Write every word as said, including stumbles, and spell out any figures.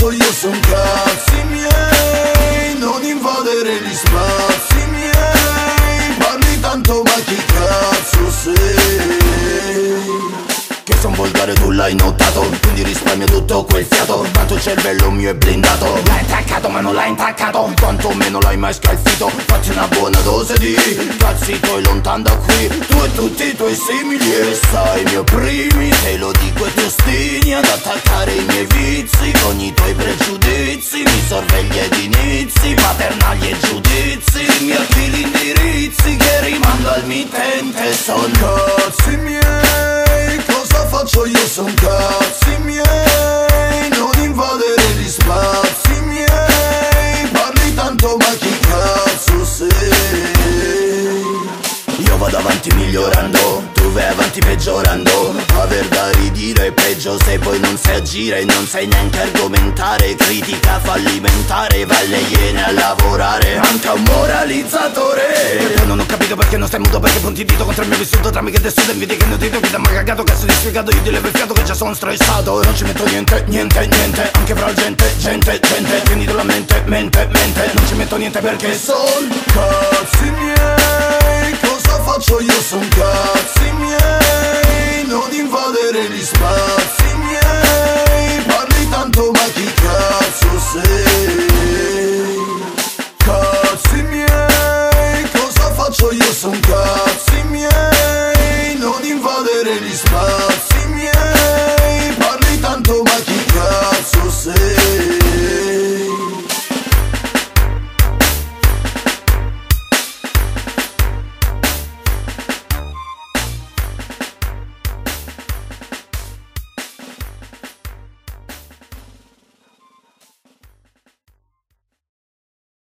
faccio io son cazzi miei, non invadere gli spazi miei. Parli tanto ma chi cazzo sei? Che son volgare tu l'hai notato, quindi risparmio tutto quel fiato. Tanto il cervello mio è blindato. L'hai intaccato ma non l'hai intaccato, quanto meno l'hai mai scalfito. Fatti una buona dose di cazzi tuoi lontan da qui. Tu e tutti i tuoi simili e sai mi opprimi. Te lo dico e ti ostini ad attaccare i miei vizi. Con i tuoi pregiudizi mi sorvegli ed inizi paternali e giudizi. Mi affili indirizzi che rimando al mittente. Son cazzi miei, cosa faccio io son cazzi miei, non invadere gli spazi miei. Parli tanto ma chi cazzo sei? Io vado avanti migliorando, tu vai avanti peggiorando. Aver da ridire è peggio se poi non sai agire, non sai neanche argomentare. Critica fallimentare, va alle iene a lavorare, manca un moralizzatore. Io non ho capito perché non stai muto, perché punti il dito contro il mio vissuto. Trammi che tessuto inviti che non ti che da mai cagato. Cazzo di spiegato, io ti levo il fiato che già sono stressato. Non ci metto niente, niente, niente, anche fra la gente, gente, gente. Prendi la mente, mente, mente. Non ci metto niente perché son cazzi miei. Cosa faccio io son cazzi miei, non invadere gli spazi miei. Parli tanto ma chi cazzo sei? Cazzi miei, cosa faccio io son cazzi miei, non invadere gli spazi